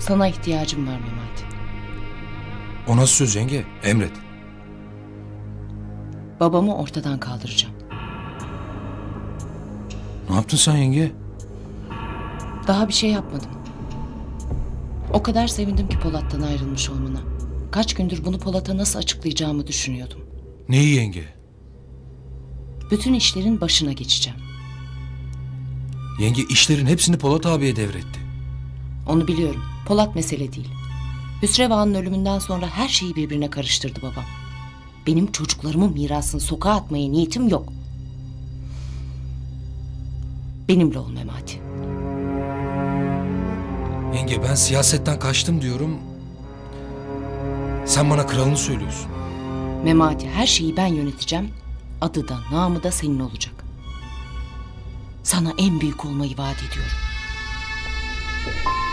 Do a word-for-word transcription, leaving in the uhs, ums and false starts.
Sana ihtiyacım var Memati. O nasıl söz yenge? Emret. Babamı ortadan kaldıracağım. Ne yaptın sen yenge? Daha bir şey yapmadım. O kadar sevindim ki Polat'tan ayrılmış olmana. Kaç gündür bunu Polat'a nasıl açıklayacağımı düşünüyordum. Neyi yenge? Bütün işlerin başına geçeceğim. Yenge işlerin hepsini Polat abiye devretti. Onu biliyorum. Polat mesele değil. Hüsrev Ağa'nın ölümünden sonra her şeyi birbirine karıştırdı babam. Benim çocuklarımın mirasını sokağa atmaya niyetim yok. Benimle ol Memati. Yenge ben siyasetten kaçtım diyorum. Sen bana kralını söylüyorsun. Memati, her şeyi ben yöneteceğim. Adı da namı da senin olacak. Sana en büyük olmayı vaat ediyorum.